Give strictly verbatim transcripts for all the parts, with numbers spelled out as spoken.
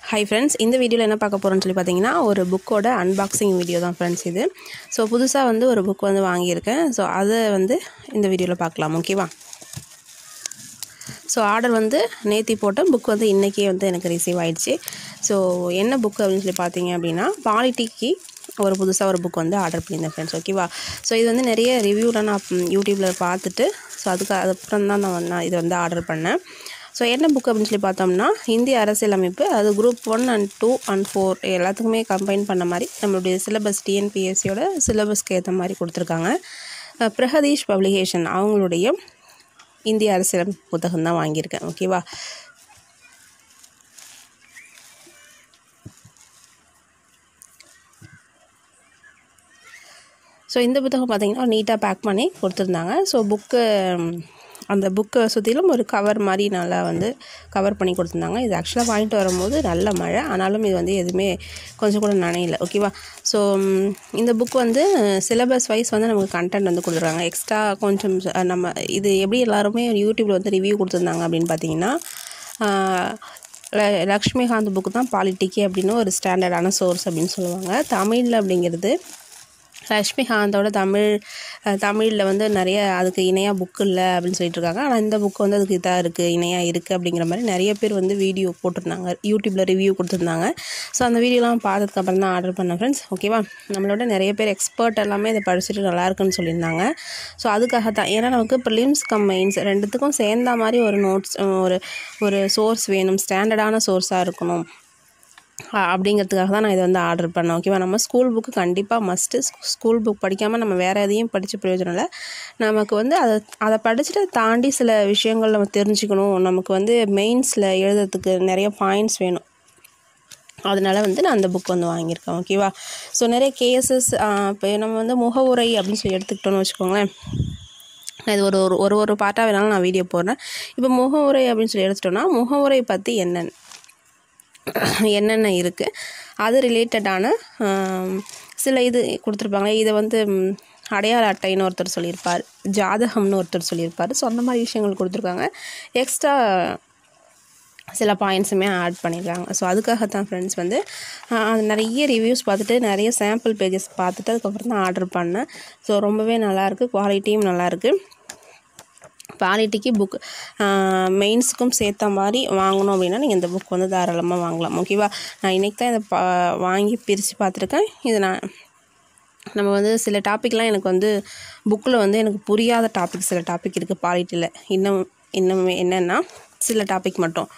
Hi friends, இந்த வீடியோல என்ன பார்க்க போறோம்னு சொல்லி பாத்தீங்கன்னா ஒரு புக்கோட அன்பாக்சிங் வீடியோ தான் friends இது. சோ புதுசா வந்து ஒரு புக் வந்து வாங்கி இருக்கேன். சோ அத வந்து இந்த வீடியோல பார்க்கலாம். ஓகேவா? சோ ஆர்டர் வந்து நேத்தி போட்ட புக் வந்து இன்னைக்கே வந்து எனக்கு ரிசீவ் ஆயிடுச்சு. சோ என்ன புக் அப்படினு சொல்லி பாத்தீங்க அப்படினா பாலிட்டிக்கு ஒரு புதுசா ஒரு புக் வந்து ஆர்டர் பண்ணிருந்தேன் friends. ஓகேவா? சோ இது வந்து நிறைய ரிவ்யூல நான் YouTubeல பார்த்துட்டு சோ அதுக்கு அப்புறம் தான் நான் இத வந்து ஆர்டர் பண்ணேன். ஸோ என்ன புக் அப்படின்னு சொல்லி பார்த்தோம்னா இந்திய அரசியலமைப்பு அது group one and two and four எல்லாத்துக்குமே கம்பைன் பண்ண மாதிரி நம்மளுடைய சிலபஸ் டிஎன்பிஎஸ்சியோட சிலபஸ்க்கு ஏற்ற மாதிரி கொடுத்துருக்காங்க. பிரகதீஷ் பப்ளிகேஷன் அவங்களுடைய இந்திய அரசியலமைப்பு புத்தகம் தான் வாங்கியிருக்கேன். ஓகேவா? ஸோ இந்த புத்தகம் பார்த்தீங்கன்னா நீட்டாக பேக் பண்ணி கொடுத்துருந்தாங்க. ஸோ புக்கு அந்த புக்கை சுற்றிலும் ஒரு கவர் மாதிரி நல்லா வந்து கவர் பண்ணி கொடுத்துருந்தாங்க. இது ஆக்சுவலாக வாங்கிட்டு வரும்போது நல்ல மழை, ஆனாலும் இது வந்து எதுவுமே கொஞ்சம் கூட நனையில. ஓகேவா? ஸோ இந்த புக் வந்து சிலபஸ் வைஸ் வந்து நமக்கு கண்டென்ட் வந்து கொடுத்துருக்காங்க. எக்ஸ்ட்ரா கொஞ்சம் நம்ம இது எப்படி எல்லாருமே யூடியூப்பில் வந்து ரிவ்யூ கொடுத்துருந்தாங்க அப்படின்னு பார்த்தீங்கன்னா லக்ஷ்மிகாந்த் புக்கு தான் பாலிட்டிக்கே அப்படின்னு ஒரு ஸ்டாண்டர்டான சோர்ஸ் அப்படின்னு சொல்லுவாங்க. தமிழில் அப்படிங்கிறது லக்ஷ்மிகாந்தோட தமிழ் தமிழில் வந்து நிறைய அதுக்கு இணையாக புக்கு இல்லை அப்படின்னு சொல்லிட்டு இருக்காங்க. ஆனால் இந்த புக்கு வந்து அதுக்கு இதாக இருக்குது, இணையாக இருக்குது அப்படிங்கிற மாதிரி நிறைய பேர் வந்து வீடியோ போட்டிருந்தாங்க, யூடியூப்பில் ரிவ்யூ கொடுத்துருந்தாங்க. ஸோ அந்த வீடியோலாம் பார்த்ததுக்கப்புறம் தான் ஆர்டர் பண்ணேன் ஃப்ரெண்ட்ஸ். ஓகேவா? நம்மளோட நிறைய பேர் எக்ஸ்பர்ட் எல்லாமே இதை படிச்சுட்டு நல்லாயிருக்குன்னு சொல்லியிருந்தாங்க. ஸோ அதுக்காக தான், ஏன்னா நமக்கு ப்ரிலிம்ஸ் கம் மெயின்ஸ் ரெண்டுத்துக்கும் சேர்ந்த மாதிரி ஒரு நோட்ஸ் ஒரு ஒரு சோர்ஸ் வேணும், ஸ்டாண்டர்டான சோர்ஸாக இருக்கணும் அப்படிங்கிறதுக்காக தான் நான் இதை வந்து ஆர்டர் பண்ணேன். ஓகேவா? நம்ம ஸ்கூல் புக்கு கண்டிப்பாக மஸ்ட்டு. ஸ்கூல் புக் படிக்காமல் நம்ம வேறு எதையும் படித்த பிரயோஜனம் இல்லை. நமக்கு வந்து அதை அதை படிச்சுட்டு தாண்டி சில விஷயங்கள் நம்ம தெரிஞ்சுக்கணும். நமக்கு வந்து மெயின்ஸில் எழுதுறதுக்கு நிறைய பாயிண்ட்ஸ் வேணும். அதனால் வந்து நான் அந்த புக் வந்து வாங்கியிருக்கேன். ஓகேவா? ஸோ நிறைய கேசஸ் இப்போ நம்ம வந்து முகவுரை அப்படின்னு சொல்லி எடுத்துக்கிட்டோன்னு வச்சுக்கோங்களேன். இது ஒரு ஒரு ஒரு ஒரு பார்ட்டாக வேணாலும் நான் வீடியோ போடுறேன். இப்போ முகவுரை அப்படின்னு சொல்லி எடுத்துட்டோன்னா முகவுரை பற்றி என்னென்ன என்னென்ன இருக்குது அது ரிலேட்டடான சில இது கொடுத்துருப்பாங்க. இதை வந்து அடையாள அட்டைன்னு ஒருத்தர் சொல்லியிருப்பார், ஜாதகம்னு ஒருத்தர் சொல்லியிருப்பார். ஸோ அந்த மாதிரி விஷயங்கள் கொடுத்துருக்காங்க. எக்ஸ்ட்ரா சில பாயிண்ட்ஸுமே ஆட் பண்ணியிருக்காங்க. ஸோ அதுக்காகத்தான் ஃப்ரெண்ட்ஸ் வந்து அது நிறைய ரிவ்யூஸ் பார்த்துட்டு நிறைய சாம்பிள் பேஜஸ் பார்த்துட்டு அதுக்கப்புறம் தான் ஆர்டர் பண்ணேன். ஸோ ரொம்பவே நல்லாயிருக்கு, குவாலிட்டியும் நல்லாயிருக்கு. பாலிட்டிக்கு புக் மெயின்ஸுக்கும் சேர்த்த மாதிரி வாங்கணும் அப்படின்னா நீங்கள் இந்த புக் வந்து தாராளமாக வாங்கலாம். ஓகேவா? நான் இன்றைக்கி தான் இதை பா வாங்கி பிரித்து பார்த்துருக்கேன். இது நான் நம்ம வந்து சில டாப்பிக்லாம் எனக்கு வந்து புக்கில் வந்து எனக்கு புரியாத டாபிக் சில டாபிக் இருக்குது பாலிட்டியில். இன்னும் இன்னும் என்னென்னா சில டாபிக் மட்டும்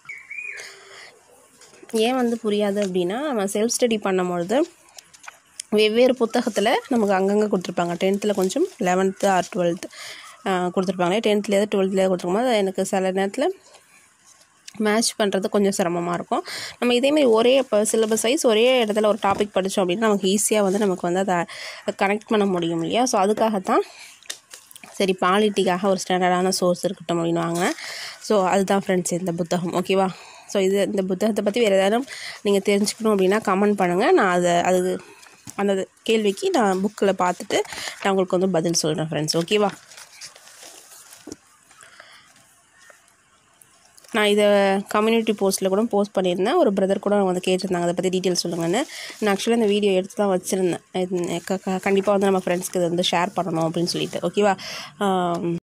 ஏன் வந்து புரியாது அப்படின்னா நம்ம செல்ஃப் ஸ்டடி பண்ணும்பொழுது வெவ்வேறு புத்தகத்தில் நமக்கு அங்கங்கே கொடுத்துருப்பாங்க. டென்த்தில் கொஞ்சம், லெவன்த்து ஆர் டுவெல்த்து கொடுத்துருப்பாங்க. டென்த்லேயே டுவெல்த்லேயே கொடுத்துருக்கும் போது எனக்கு சில நேரத்தில் மேட்ச் பண்ணுறது கொஞ்சம் சிரமமாக இருக்கும். நம்ம இதேமாரி ஒரே இப்போ சிலபஸ் வைஸ் ஒரே இடத்துல ஒரு டாபிக் படித்தோம் அப்படின்னா நமக்கு ஈஸியாக வந்து நமக்கு வந்து அதை கனெக்ட் பண்ண முடியும் இல்லையா? ஸோ அதுக்காகத்தான் சரி பாலிட்டிக்காக ஒரு ஸ்டாண்டர்டான சோர்ஸ் இருக்கட்டும் அப்படின்னு வாங்கினேன். ஸோ அதுதான் ஃப்ரெண்ட்ஸ் இந்த புத்தகம். ஓகேவா? ஸோ இது இந்த புத்தகத்தை பற்றி வேறு ஏதாவது நீங்கள் தெரிஞ்சுக்கணும் அப்படின்னா கமெண்ட் பண்ணுங்கள். நான் அதை அது அந்த கேள்விக்கு நான் புக்கில் பார்த்துட்டு நான் உங்களுக்கு வந்து பதில் சொல்கிறேன் ஃப்ரெண்ட்ஸ். ஓகேவா? நான் இதை கம்யூனிட்டி போஸ்ட்டில் கூட போஸ்ட் பண்ணியிருந்தேன். ஒரு பிரதர் கூட வந்து கேட்டிருந்தாங்க அதை பற்றி டீட்டெயில்ஸ் சொல்லுங்கன்னு. நான் ஆக்சுவலாக இந்த வீடியோ எடுத்து தான் வச்சுருந்தேன். கண்டிப்பாக வந்து நம்ம ஃப்ரெண்ட்ஸ்க்கு இதை வந்து ஷேர் பண்ணணும் அப்படின்னு சொல்லிட்டு. ஓகேவா?